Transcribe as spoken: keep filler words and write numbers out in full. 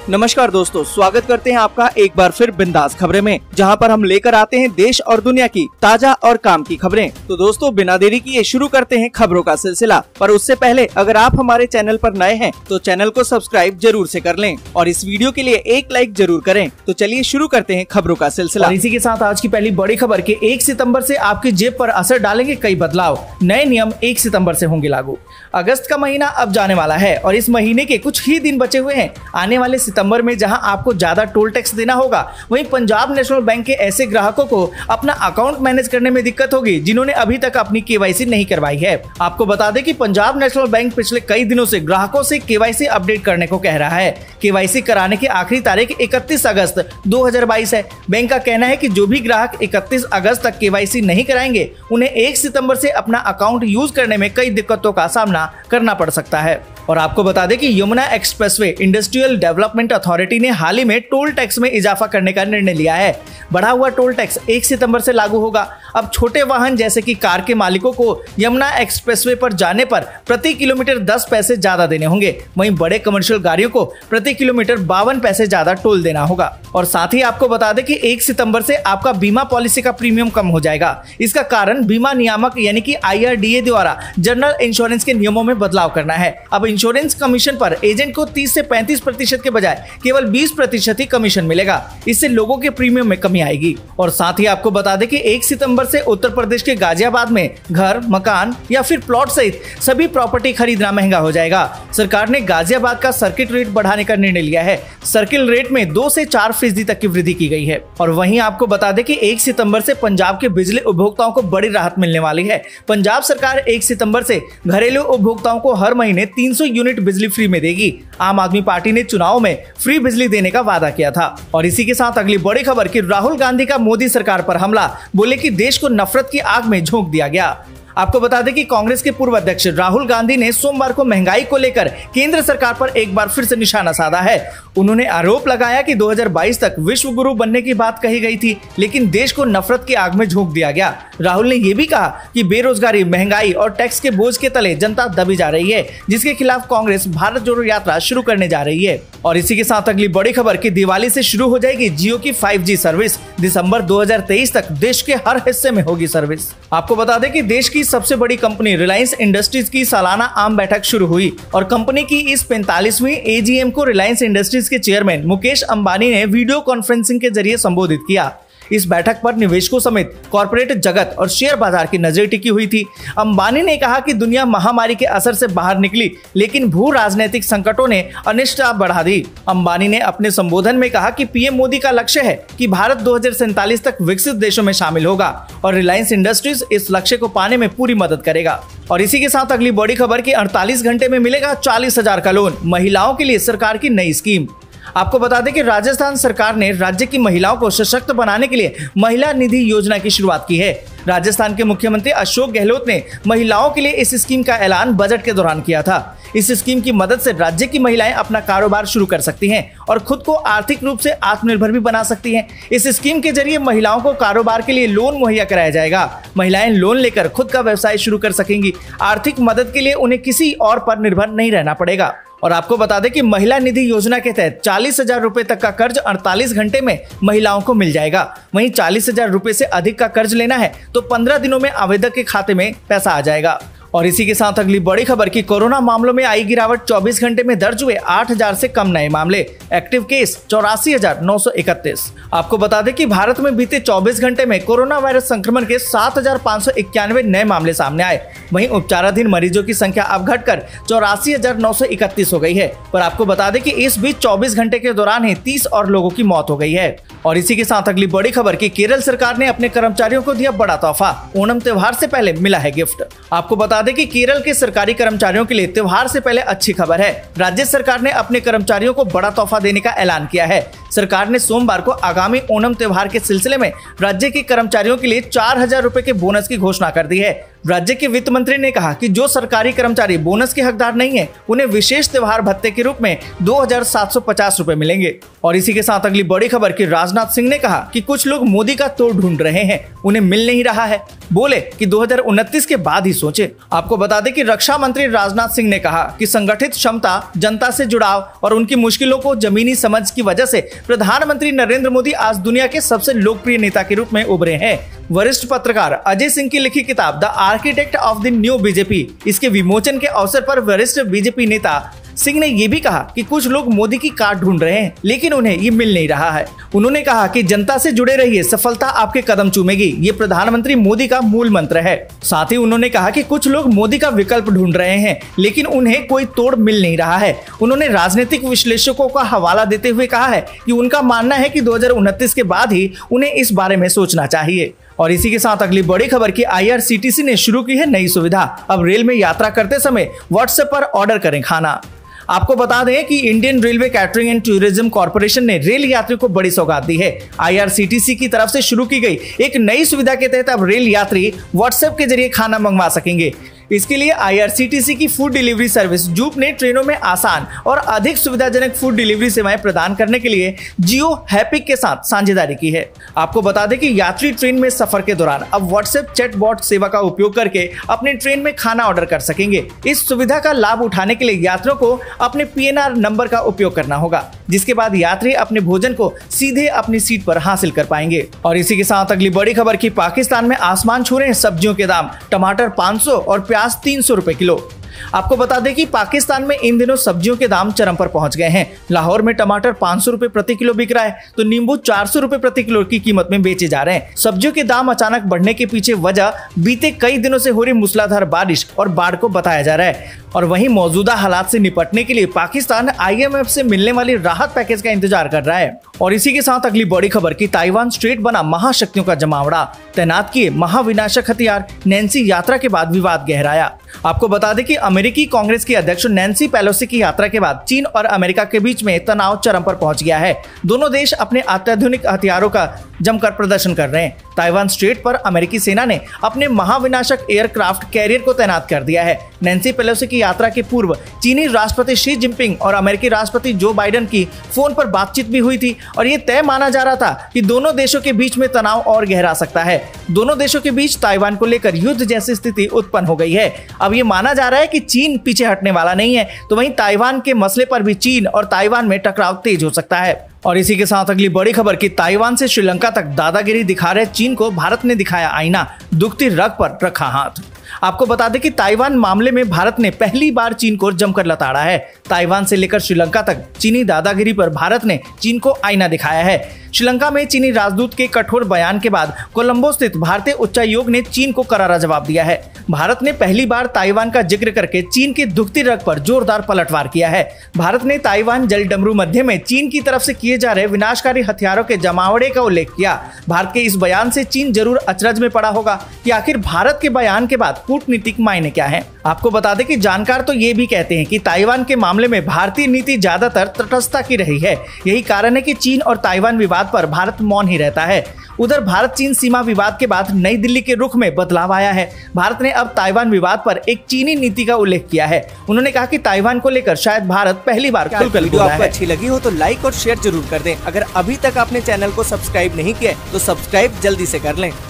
नमस्कार दोस्तों, स्वागत करते हैं आपका एक बार फिर बिंदास खबरें में, जहां पर हम लेकर आते हैं देश और दुनिया की ताजा और काम की खबरें। तो दोस्तों, बिना देरी किए शुरू करते हैं खबरों का सिलसिला। पर उससे पहले अगर आप हमारे चैनल पर नए हैं तो चैनल को सब्सक्राइब जरूर से कर लें और इस वीडियो के लिए एक लाइक जरूर करें। तो चलिए शुरू करते हैं खबरों का सिलसिला। और इसी के साथ आज की पहली बड़ी खबर के एक सितंबर से आपकी जेब पर असर डालेंगे कई बदलाव। नए नियम एक सितंबर से होंगे लागू। अगस्त का महीना अब जाने वाला है और इस महीने के कुछ ही दिन बचे हुए हैं। आने वाले सितंबर में जहां आपको ज्यादा टोल टैक्स देना होगा, वहीं पंजाब नेशनल बैंक के ऐसे ग्राहकों को अपना अकाउंट मैनेज करने में दिक्कत होगी जिन्होंने अभी तक अपनी केवाईसी नहीं करवाई है। आपको बता दें कि पंजाब नेशनल बैंक पिछले कई दिनों से ग्राहकों से केवाईसी अपडेट करने को कह रहा है। केवाईसी कराने की आखिरी तारीख इकतीस अगस्त दो हज़ार बाईस है। बैंक का कहना है कि जो भी ग्राहक इकतीस अगस्त तक केवाईसी नहीं कराएंगे, उन्हें एक सितंबर से अपना अकाउंट यूज करने में कई दिक्कतों का सामना करना पड़ सकता है। और आपको बता दें कि Yamuna expressway industrial development authority ने हाल ही में टोल टैक्स में इजाफा करने का निर्णय लिया है। बढ़ा हुआ टोल टैक्स एक सितंबर से लागू होगा। अब छोटे वाहन जैसे कि कार के मालिकों को यमुना एक्सप्रेसवे पर जाने पर प्रति किलोमीटर दस पैसे ज्यादा देने होंगे। वहीं बड़े कमर्शियल गाड़ियों को प्रति किलोमीटर बावन पैसे ज्यादा टोल देना होगा। और साथ ही आपको बता दें कि एक सितंबर से आपका बीमा पॉलिसी का प्रीमियम कम हो जाएगा। इसका कारण बीमा नियामक यानी कि आई आर डी ए द्वारा जनरल इंश्योरेंस के नियमों में बदलाव करना है। अब इंश्योरेंस कमीशन पर एजेंट को तीस से पैंतीस प्रतिशत के बजाय केवल बीस प्रतिशत ही कमीशन मिलेगा। इससे लोगों के प्रीमियम में कमी आएगी। और साथ ही आपको बता दें कि एक सितंबर से उत्तर प्रदेश के गाजियाबाद में घर, मकान या फिर प्लॉट सहित सभी प्रॉपर्टी खरीदना महंगा हो जाएगा। सरकार ने गाजियाबाद का सर्किट रेट बढ़ाने का निर्णय लिया है। सर्किल रेट में दो से चार फीसदी तक की वृद्धि की गई है। और वहीं आपको बता दें कि एक सितंबर से पंजाब के बिजली उपभोक्ताओं को बड़ी राहत मिलने वाली है। पंजाब सरकार एक सितंबर से घरेलू उपभोक्ताओं को हर महीने तीन सौ यूनिट बिजली फ्री में देगी। आम आदमी पार्टी ने चुनाव में फ्री बिजली देने का वादा किया था। और इसी के साथ अगली बड़ी खबर कि राहुल गांधी का मोदी सरकार पर हमला, बोले कि देश को नफरत की आग में झोंक दिया गया। आपको बता दें कि कांग्रेस के पूर्व अध्यक्ष राहुल गांधी ने सोमवार को महंगाई को लेकर केंद्र सरकार पर एक बार फिर से निशाना साधा है। उन्होंने आरोप लगाया कि दो हज़ार बाईस तक विश्व गुरु बनने की बात कही गई थी, लेकिन देश को नफरत की आग में झोंक दिया गया। राहुल ने यह भी कहा कि बेरोजगारी, महंगाई और टैक्स के बोझ के तले जनता दबी जा रही है, जिसके खिलाफ कांग्रेस भारत जोड़ो यात्रा शुरू करने जा रही है। और इसी के साथ अगली बड़ी खबर की दिवाली से शुरू हो जाएगी जियो की फाइव जी सर्विस। दिसंबर दो हज़ार तेईस तक देश के हर हिस्से में होगी सर्विस। आपको बता दें कि देश की सबसे बड़ी कंपनी रिलायंस इंडस्ट्रीज की सालाना आम बैठक शुरू हुई और कंपनी की इस पैंतालीसवीं ए जी एम को रिलायंस इंडस्ट्रीज के चेयरमैन मुकेश अंबानी ने वीडियो कॉन्फ्रेंसिंग के जरिए संबोधित किया। इस बैठक पर निवेशकों समेत कॉर्पोरेट जगत और शेयर बाजार की नजर टिकी हुई थी। अंबानी ने कहा कि दुनिया महामारी के असर से बाहर निकली, लेकिन भू राजनीतिक संकटों ने अनिश्चितता बढ़ा दी। अंबानी ने अपने संबोधन में कहा कि पीएम मोदी का लक्ष्य है कि भारत दो हज़ार सैंतालीस तक विकसित देशों में शामिल होगा और रिलायंस इंडस्ट्रीज इस लक्ष्य को पाने में पूरी मदद करेगा। और इसी के साथ अगली बड़ी खबर की अड़तालीस घंटे में मिलेगा चालीस हजार का लोन, महिलाओं के लिए सरकार की नई स्कीम। आपको बता दें कि राजस्थान सरकार ने राज्य की महिलाओं को सशक्त बनाने के लिए महिला निधि योजना की शुरुआत की है। राजस्थान के मुख्यमंत्री अशोक गहलोत ने महिलाओं के लिए इस स्कीम का ऐलान बजट के दौरान किया था। इस स्कीम की मदद से राज्य की महिलाएं अपना कारोबार शुरू कर सकती हैं और खुद को आर्थिक रूप से आत्मनिर्भर भी बना सकती हैं। इस स्कीम के जरिए महिलाओं को कारोबार के लिए लोन मुहैया कराया जाएगा। महिलाएं लोन लेकर खुद का व्यवसाय शुरू कर सकेंगी। आर्थिक मदद के लिए उन्हें किसी और पर निर्भर नहीं रहना पड़ेगा। और आपको बता दें कि महिला निधि योजना के तहत चालीस हजार रुपए तक का कर्ज अड़तालीस घंटे में महिलाओं को मिल जाएगा। वहीं चालीस हजार रुपए से अधिक का कर्ज लेना है तो पंद्रह दिनों में आवेदक के खाते में पैसा आ जाएगा। और इसी के साथ अगली बड़ी खबर की कोरोना मामलों में आई गिरावट, चौबीस घंटे में दर्ज हुए आठ हजार से कम नए मामले, एक्टिव केस चौरासी हजार नौ सौ इकतीस। आपको बता दें कि भारत में बीते चौबीस घंटे में कोरोना वायरस संक्रमण के सात हजार पाँच सौ इक्यानवे नए मामले सामने आए। वहीं उपचाराधीन मरीजों की संख्या अब घटकर चौरासी हजार नौ सौ इकतीस हो गई है। पर आपको बता दें कि इस बीच चौबीस घंटे के दौरान ही तीस और लोगों की मौत हो गई है। और इसी के साथ अगली बड़ी खबर की केरल सरकार ने अपने कर्मचारियों को दिया बड़ा तोहफा, ओणम त्योहार से पहले मिला है गिफ्ट। आपको बता दें कि केरल के सरकारी कर्मचारियों के लिए त्योहार से पहले अच्छी खबर है। राज्य सरकार ने अपने कर्मचारियों को बड़ा तोहफा देने का ऐलान किया है। सरकार ने सोमवार को आगामी ओणम त्योहार के सिलसिले में राज्य के कर्मचारियों के लिए चार हजार रुपए के बोनस की घोषणा कर दी है, राज्य के वित्त मंत्री ने कहा कि जो सरकारी कर्मचारी बोनस के हकदार नहीं है उन्हें विशेष त्योहार भत्ते के रूप में दो हजार सात सौ पचास रुपए मिलेंगे। और इसी के साथ अगली बड़ी खबर की राजनाथ सिंह ने कहा कि कुछ लोग मोदी का तोड़ ढूंढ रहे हैं, उन्हें मिल नहीं रहा है। बोले कि दो हजार उनतीस के बाद ही सोचे। आपको बता दें कि रक्षा मंत्री राजनाथ सिंह ने कहा कि संगठित क्षमता, जनता से जुड़ाव और उनकी मुश्किलों को जमीनी समझ की वजह से प्रधानमंत्री नरेंद्र मोदी आज दुनिया के सबसे लोकप्रिय नेता के रूप में उभरे हैं। वरिष्ठ पत्रकार अजय सिंह की लिखी किताब the architect of the new BJP, इसके विमोचन के अवसर पर वरिष्ठ बीजेपी नेता सिंह ने ये भी कहा कि कुछ लोग मोदी की काट ढूंढ रहे हैं लेकिन उन्हें ये मिल नहीं रहा है। उन्होंने कहा कि जनता से जुड़े रहिए, सफलता आपके कदम चूमेगी, ये प्रधानमंत्री मोदी का मूल मंत्र है। साथ ही उन्होंने कहा कि कुछ लोग मोदी का विकल्प ढूंढ रहे हैं लेकिन उन्हें कोई तोड़ मिल नहीं रहा है। उन्होंने राजनीतिक विश्लेषकों का हवाला देते हुए कहा है कि उनका मानना है कि दो हजार उनतीस के बाद ही उन्हें इस बारे में सोचना चाहिए। और इसी के साथ अगली बड़ी खबर की I R C T C ने शुरू की है नई सुविधा। अब रेल में यात्रा करते समय व्हाट्सएप पर ऑर्डर करें खाना। आपको बता दें कि Indian Railway Catering and Tourism Corporation ने रेल यात्री को बड़ी सौगात दी है। I R C T C की तरफ से शुरू की गई एक नई सुविधा के तहत अब रेल यात्री व्हाट्सएप के जरिए खाना मंगवा सकेंगे। इसके लिए I R C T C की फूड डिलीवरी सर्विस जूप ने ट्रेनों में आसान और अधिक सुविधाजनक फूड डिलीवरी सेवाएं प्रदान करने के लिए जियो हैपिक के साथ साझेदारी की है। आपको बता दें कि यात्री ट्रेन में सफर के दौरान अब व्हाट्सएप चैटबॉट सेवा का उपयोग करके अपने ट्रेन में खाना ऑर्डर कर सकेंगे। इस सुविधा का लाभ उठाने के लिए यात्रियों को अपने पी एन आर नंबर का उपयोग करना होगा, जिसके बाद यात्री अपने भोजन को सीधे अपनी सीट पर हासिल कर पाएंगे। और इसी के साथ अगली बड़ी खबर की पाकिस्तान में आसमान छू रहे हैं सब्जियों के दाम। टमाटर पाँच सौ और प्याज तीन सौ रुपए किलो। आपको बता दें कि पाकिस्तान में इन दिनों सब्जियों के दाम चरम पर पहुंच गए हैं। लाहौर में टमाटर पाँच सौ रुपए प्रति किलो बिक रहा है तो नींबू चार सौ रुपए प्रति किलो की कीमत में बेचे जा रहे हैं। सब्जियों के दाम अचानक बढ़ने के पीछे वजह बीते कई दिनों से हो रही मूसलाधार बारिश और बाढ़ को बताया जा रहा है। और वहीं मौजूदा हालात से निपटने के लिए पाकिस्तान आई एम एफ से मिलने वाली राहत पैकेज का इंतजार कर रहा है। और इसी के साथ अगली बड़ी खबर की ताइवान स्ट्रेट बना महाशक्तियों का जमावड़ा। तैनात किए महाविनाशक हथियार, नैन्सी यात्रा के बाद विवाद गहराया। आपको बता दें कि अमेरिकी कांग्रेस की अध्यक्ष नैन्सी पेलोसी की यात्रा के बाद चीन और अमेरिका के बीच में तनाव चरम पर पहुंच गया है। दोनों देश अपने अत्याधुनिक हथियारों का जमकर प्रदर्शन कर रहे हैं। ताइवान स्ट्रेट पर अमेरिकी सेना ने अपने महाविनाशक एयरक्राफ्ट कैरियर को तैनात कर दिया है। नैन्सी पेलोसी की यात्रा के पूर्व चीनी राष्ट्रपति शी जिनपिंग और अमेरिकी राष्ट्रपति जो बाइडेन की फोन पर बातचीत भी हुई थी और ये तय माना जा रहा था कि दोनों देशों के बीच में तनाव और गहरा सकता है। दोनों देशों के बीच ताइवान को लेकर युद्ध जैसी स्थिति उत्पन्न हो गई है। अब ये माना जा रहा है कि चीन पीछे हटने वाला नहीं है, तो वहीं ताइवान के मसले पर भी चीन और ताइवान में टकराव तेज हो सकता है। और इसी के साथ अगली बड़ी खबर की ताइवान से श्रीलंका तक दादागिरी दिखा रहे चीन को भारत ने दिखाया आईना, दुखती रग पर रखा हाथ। आपको बता दें कि ताइवान मामले में भारत ने पहली बार चीन को जमकर लताड़ा है। ताइवान से लेकर श्रीलंका तक चीनी दादागिरी पर भारत ने चीन को आईना दिखाया है। श्रीलंका में चीनी राजदूत के कठोर बयान के बाद कोलंबो स्थित भारतीय उच्चायोग ने चीन को करारा जवाब दिया है। भारत ने पहली बार ताइवान का जिक्र करके चीन की दुखती रग पर जोरदार पलटवार किया है। भारत ने ताइवान जल डमरू मध्य में चीन की तरफ से किए जा रहे विनाशकारी हथियारों के जमावड़े का उल्लेख किया। भारत के इस बयान से चीन जरूर अचरज में पड़ा होगा कि आखिर भारत के बयान के बाद कूटनीतिक मायने क्या है। आपको बता दें कि जानकार तो ये भी कहते हैं कि ताइवान के मामले में भारतीय नीति ज्यादातर तटस्थता की रही है। यही कारण है कि चीन और ताइवान विवाद पर भारत मौन ही रहता है। उधर भारत चीन सीमा विवाद के बाद नई दिल्ली के रुख में बदलाव आया है। भारत ने अब ताइवान विवाद पर एक चीनी नीति का उल्लेख किया है। उन्होंने कहा कि ताइवान को लेकर शायद भारत पहली बार खुलकर वीडियो आपको अच्छी लगी हो तो लाइक और शेयर जरूर कर दें। अगर अभी तक आपने चैनल को सब्सक्राइब नहीं किया तो सब्सक्राइब जल्दी से कर लें।